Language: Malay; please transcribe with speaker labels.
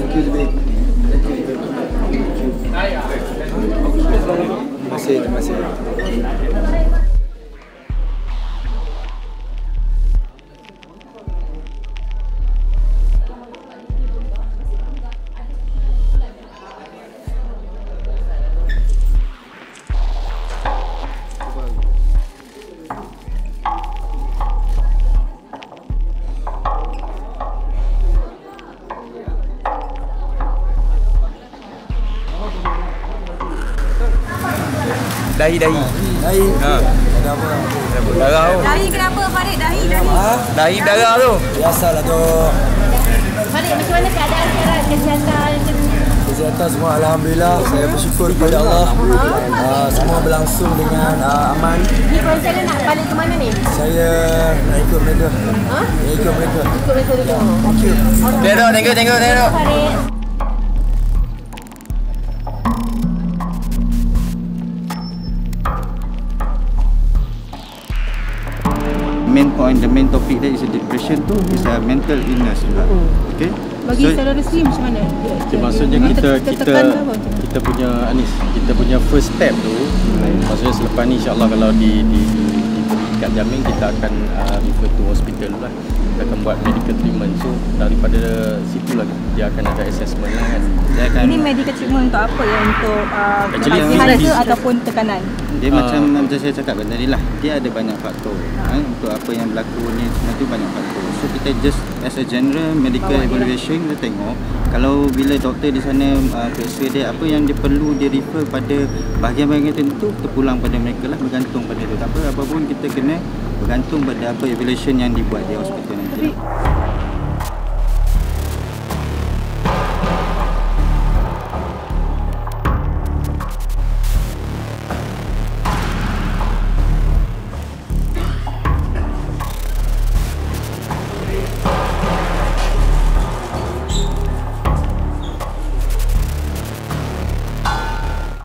Speaker 1: you lebih. Terima kasih.
Speaker 2: Dahi. Ha.
Speaker 1: Ada apa?
Speaker 2: Darah tu.
Speaker 3: Dahi kenapa Farid? Dahi.
Speaker 2: Dahi darah tu.
Speaker 1: Biasalah tu.
Speaker 3: Farid, macam mana keadaan sekarang? Kesihatan macam ni?
Speaker 1: Kesihatan semua alhamdulillah. Saya bersyukur kepada Allah. Semua berlangsung dengan aman.
Speaker 3: Ni korang sana nak balik ke mana ni?
Speaker 1: Saya nak ikut mereka. Ikut mereka.
Speaker 3: Ikut mereka dulu.
Speaker 1: Thank you.
Speaker 2: Tengok.
Speaker 3: Farid.
Speaker 4: The main topic there is a depression tu is a mental illness juga. Okay?
Speaker 3: Bagi saudara sendiri macam mana?
Speaker 5: Maksudnya kita punya first step tu, maksudnya selepas ni insya-Allah kalau di kat Jamin kita akan refer to hospital lah. Kita akan buat medical treatment. So daripada situlah dia akan ada assessment lah kan.
Speaker 3: Ini medical treatment untuk apa ya? Untuk kesihan ke ataupun tekanan?
Speaker 4: Dia macam saya cakap tadi lah, dia ada banyak faktor. Untuk apa yang berlaku ni semua tu banyak faktor. So kita just as a general medical evaluation kita tengok kalau bila doktor di sana periksa dia apa yang dia perlu dia refer pada bahagian-bahagian tertentu, kita pulang pada mereka lah, bergantung pada tu. Tak apa pun kita kena bergantung pada apa evaluation yang dibuat di hospital nanti.